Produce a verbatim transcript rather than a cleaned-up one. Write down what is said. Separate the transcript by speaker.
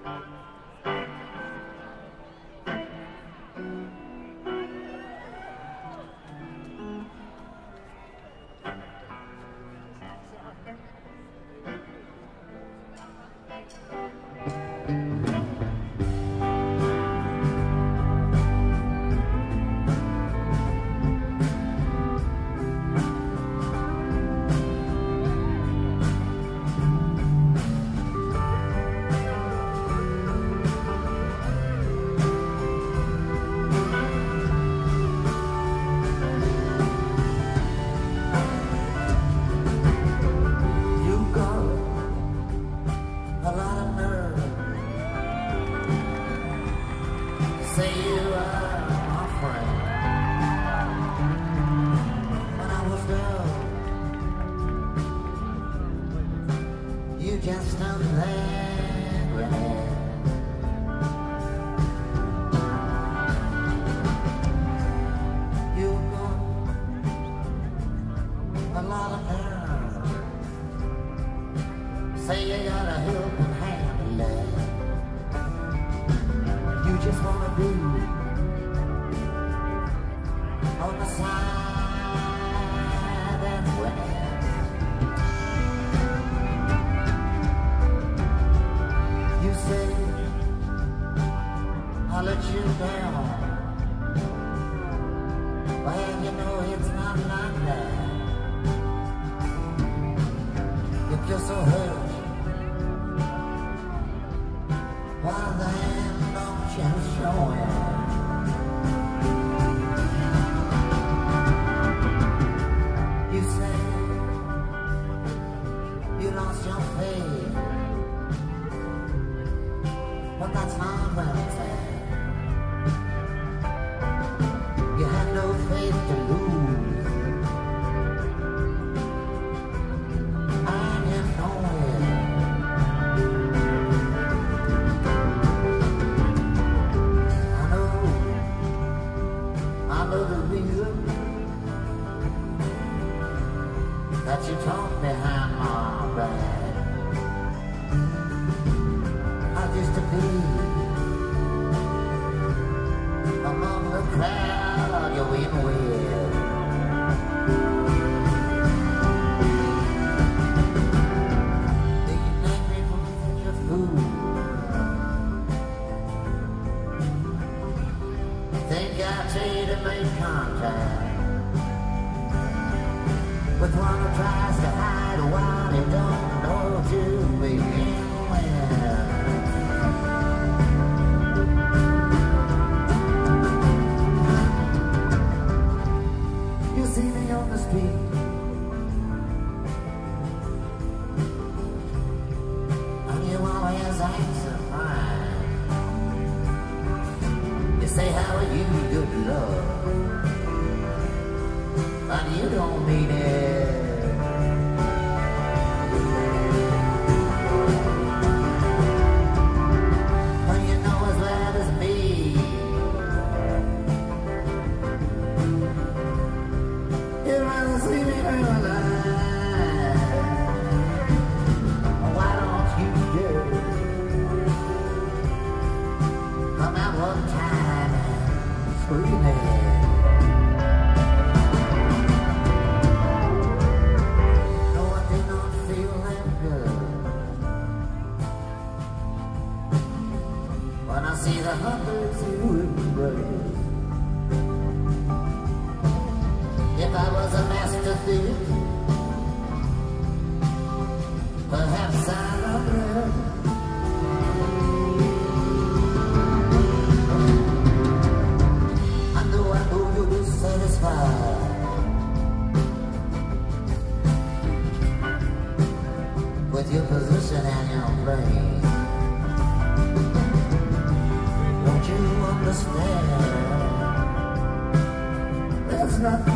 Speaker 1: Say you are my friend. When I was young, you just stood there grinning. You got a lot of nerve. Say you got a helping hand, lad. You just wanna be on the side that's winning. You say I let you down. Well, you know it's not like that. If you're so hurt, why then don't you show it? You say you lost your faith, but that's not what I'm saying. You have no faith to lose, and you know it. I know, I know the reason that you talk behind my back. I used to be among the crowd you win with. They can make me for such a fool. Think I tell you to make contact with one who tries to hide while he don't know to begin with. You see me on the street, and you always act surprised. You say, how are you, good love? But you don't mean it. But you know as well as me, you'd rather see me burn alive. Why don't you just come out one time and scream it? When I see the hundreds you embrace, if I was a master thief, perhaps I'd regret. I know, I know you'll be satisfied with your position and your place. Don't you understand? There's nothing